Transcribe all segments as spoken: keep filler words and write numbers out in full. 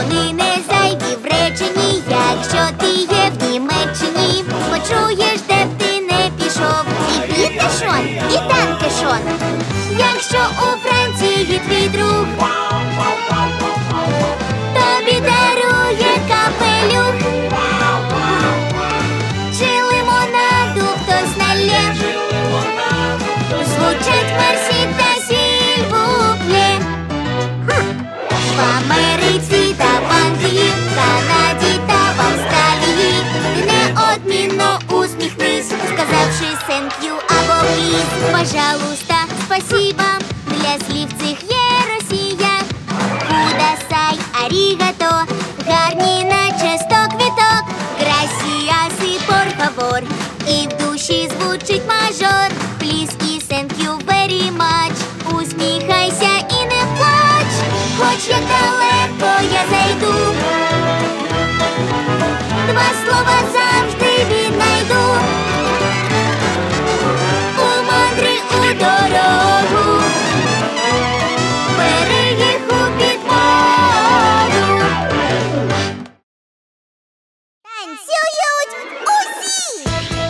Вони не зайві в реченні, якщо ти є в Німеччині. Почуєш, де б ти не пішов, і Пітешон, і Данкешон. Якщо у Франції твій друг тобі дарує капелюх чи лимонаду хтось налє, звучать мерсі та сільвуплє. В Америці та в Англії, в Канаді та в Австралії ти неодмінно усміхнись, сказавши «thank you» або «please». Пожалуйста, спасибо, для слів цих є Росія. Кудасай, арігато, гарні наче сто квіток. Грасіас і пор фавор, і в душі звучить мажор. Please і thank you very much. Усміхайся і не плач, хоч як далеко я зайду, два слова завжди віднайду. У мандри у дорогу, бери їх у підмогу. Танцюють усі!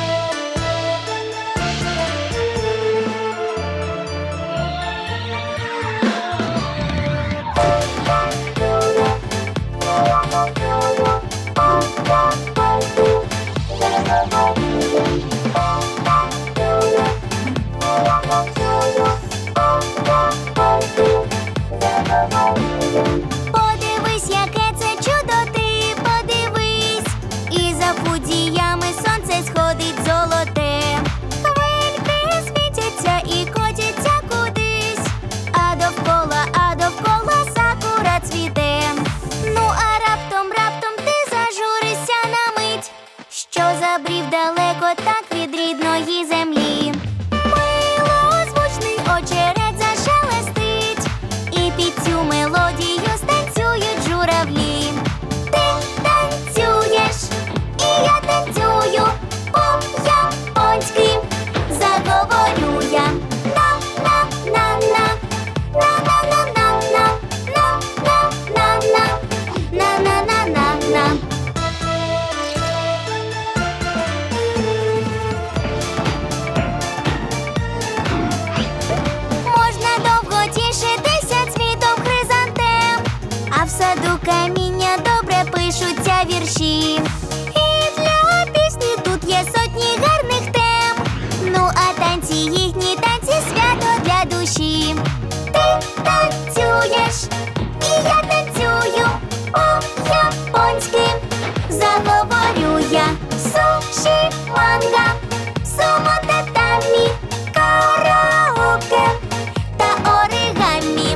Подивись, яке це чудо, ти подивись, і за подіями сонце сходить золоте. Хвильки світяться і котяться кудись, а довкола, а довкола сакура цвіте. Ну а раптом, раптом ти зажуришся на мить, що забрів далеко так від рідної землі. Милозвучний очерет зашелестить, і під цю мелодію станцюють журавлі. Ти танцюєш, і я танцюю по-японськи. Заговорю я на-на-на-на, на-на-на-на-на, на-на-на-на, на-на-на-на-на. Можна довго тішитися цвітом хризантем, а в саду каміння добре пишуться вірші. І для пісні тут є сотні гарних тем. Ну а танці, їхні танці, свято для душі. Ти танцюєш, і я танцюю по-японськи. Заговорю я суші, манга, сумо, татамі, караоке та оригамі.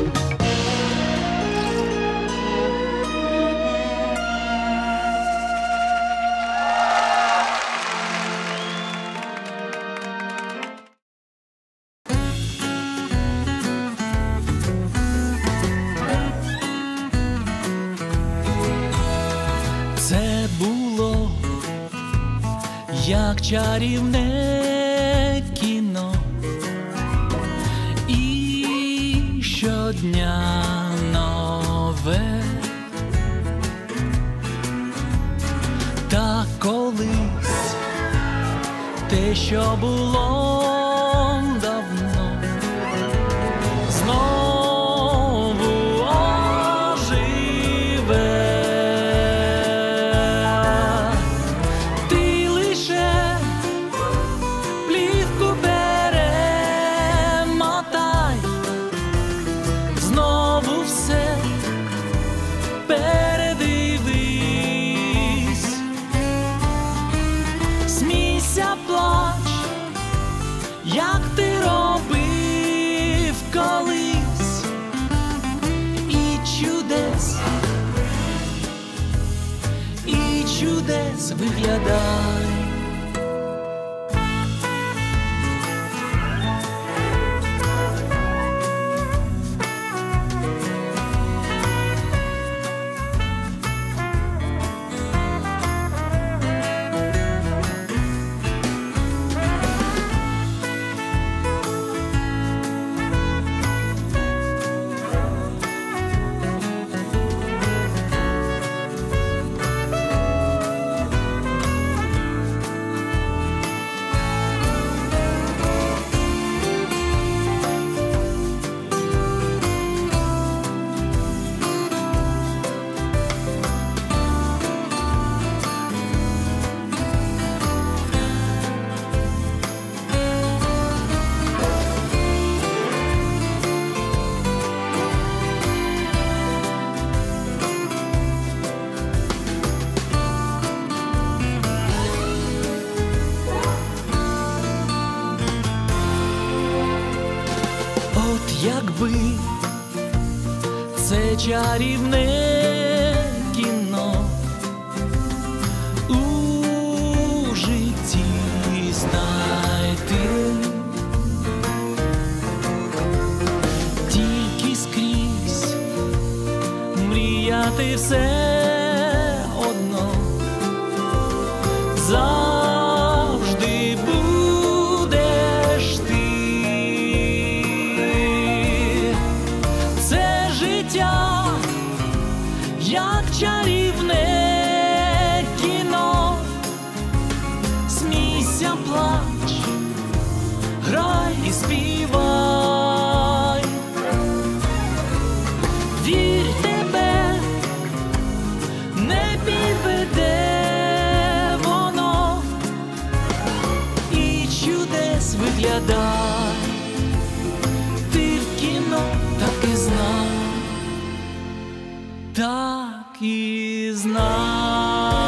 Це було як чарівне кіно, і щодня нове. Та колись те, що було давно, знову оживе. Ти лише плівку перемотай, знову все передивись. Смійся, плач, як ти робив колись, і чудес, і чудес виглядай. це чарівне кіно у житті знайти. Тільки скрізь мріяти все одно завжди будеш ти. Це життя, як чарівне кіно. Смійся, плач, грай і співай. Вір, тебе не підведе воно, і чудес виглядай. Ти в кіно так і знай, так і знай.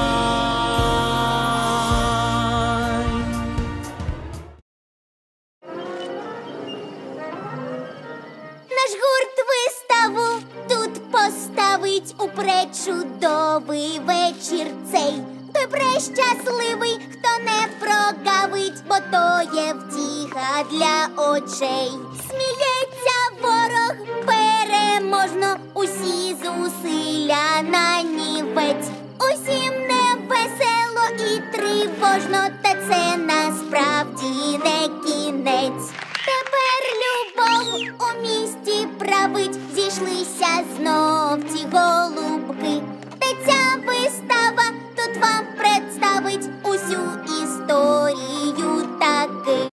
Наш гурт виставу тут поставить у пречудовий вечір цей. Той прещасливий, хто не прогавить, бо то є втіха для очей. Сміється ворог переможно, усі зусилля нанівець. Усім не весело і тривожно, та це насправді не кінець. Тепер любов у місті править, зійшлися знов ці голубки. Та ця вистава тут вам представить усю історію таки.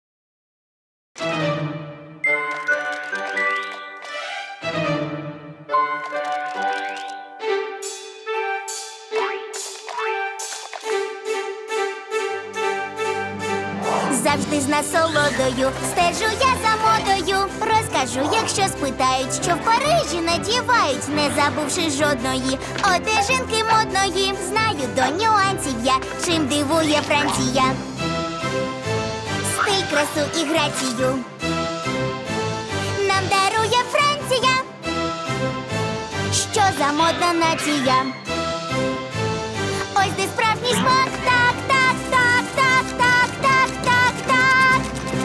Завжди з насолодою стежу я за модою. Розкажу, якщо спитають, що в Парижі надівають, не забувши жодної одежинки модної. Знаю до нюансів я, чим дивує Франція. Стиль, красу і грацію нам дарує Франція. Що за модна нація? Ось де справжній смак, так, так, так, так, так, так, так, так.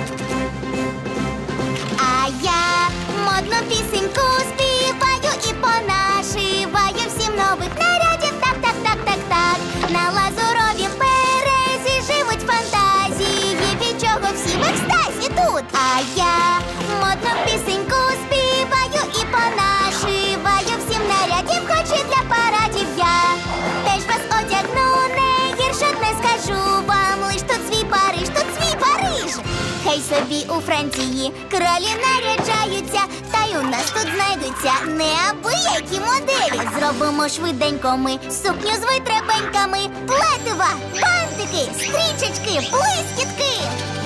А я модну пісеньку співаю і понашиваю всім нових нарядів, так, так, так, так, так. На лазуровім березі живуть фантазії, від чого всі в екстазі тут. А я модну пісеньку співаю і понашиваю всім нарядів, хоч і для парадів я теж вас одягну, не гірше не скажу вам, лиш тут свій Париж, тут свій Париж. Хай собі у Франції кролі наряджаються, та й у нас тут знайдуться неабиякі моделі. Зробимо швиденько ми сукню з витребеньками, плетива, бантики, стрічечки, блискітки.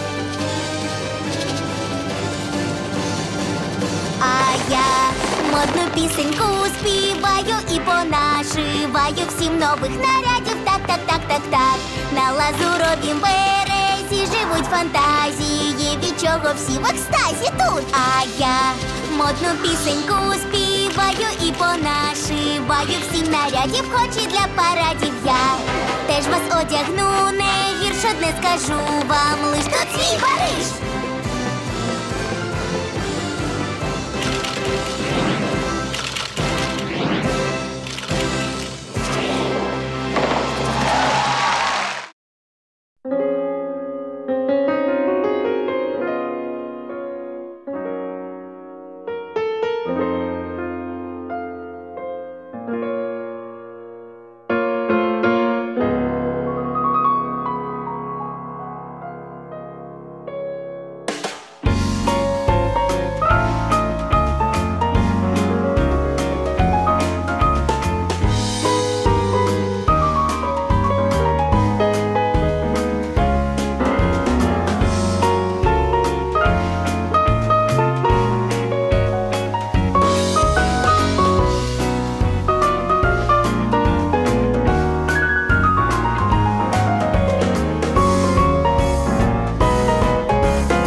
А я модну пісеньку співаю і понашиваю всім нових нарядів, так, так, так, так, так. На лазуровім березі живуть фантазії, від чого всі в екстазі тут. А я модну пісеньку співаю і понашиваю всім нарядів, хоч і для парадів я теж вас одягну, не гірше не скажу вам, лиш тут свій Париж.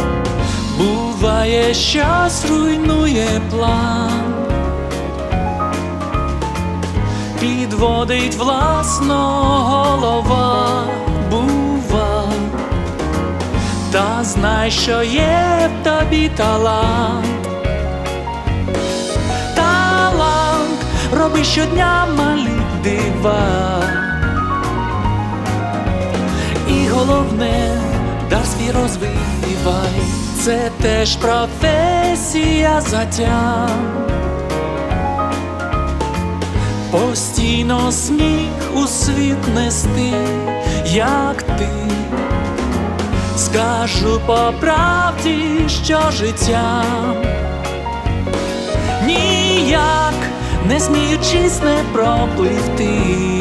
Щас руйнує план, підводить власно голова, бува. Та знай, що є в тобі талант. Талант роби щодня малі дива. І головне, дар свій розвивай. Це теж професія затям. Постійно сміх у світ нести, як ти. Скажу по правді, що життям ніяк не сміючись не пропливти.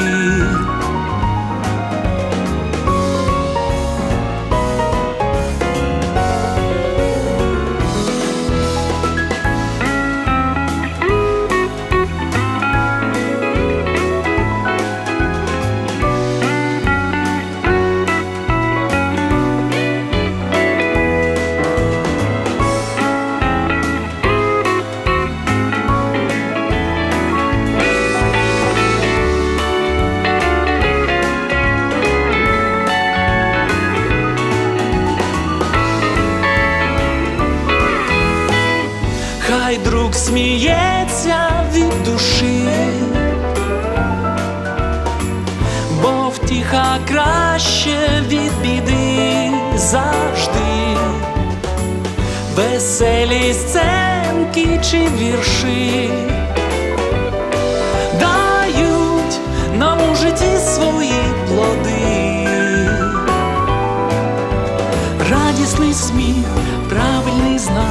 Хай друг сміється від душі, бо втіха краще від біди завжди. Веселі сценки чи вірші дають нам у житті свої плоди. Радісний сміх, правильний знак.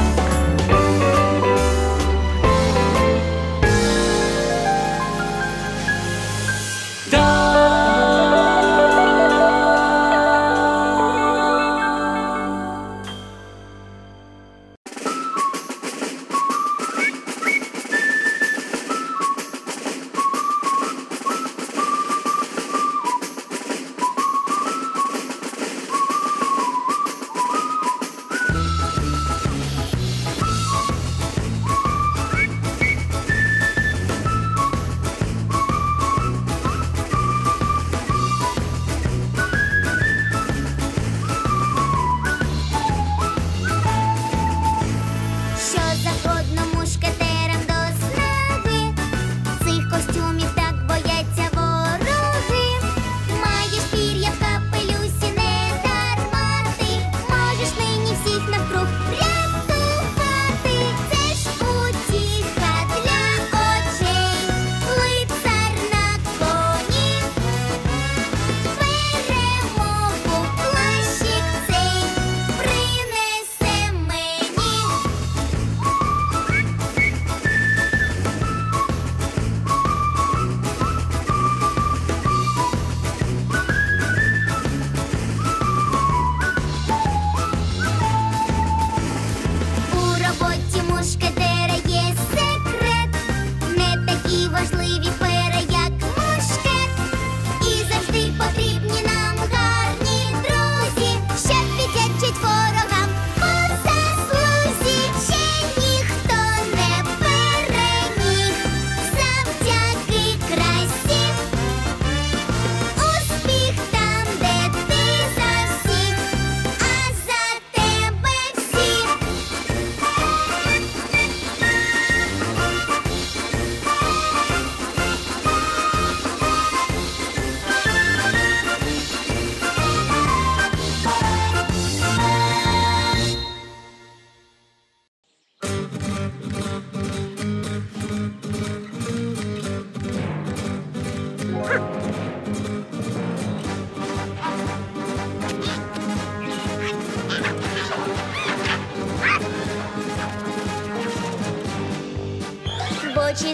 очі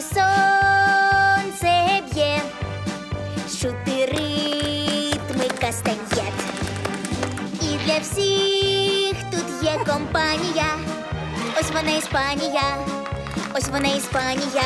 сонце б'є, чути ритми кастаньєт. І для всіх тут є компанія. Ось вона Іспанія, ось вона Іспанія.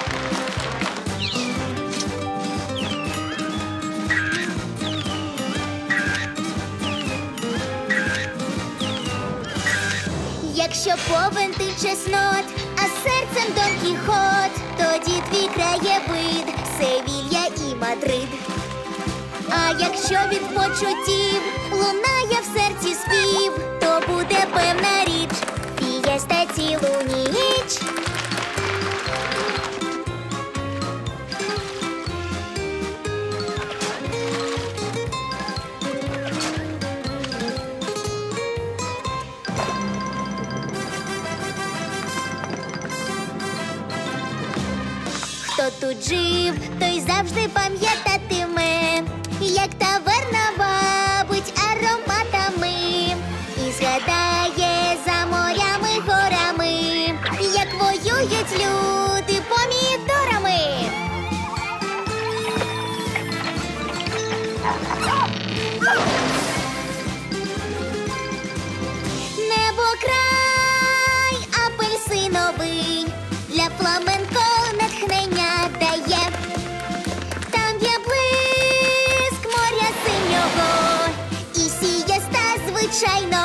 Якщо повен ти чеснот, а серцем Дон Кіхот, тоді твій краєвид Севілья Мадрид. А якщо від почуттів лунає в серці спів, то буде певна річ, фієста цілу ніч. Хто тут жив, той завжди пам'ятатиме, як таверна бабить ароматами, і згадає за морями, горами, як воюють люди помідорами. Небо край апельсиновий, для фламенко натхнення дає. Там є блиск моря синього, і сієста, звичайно,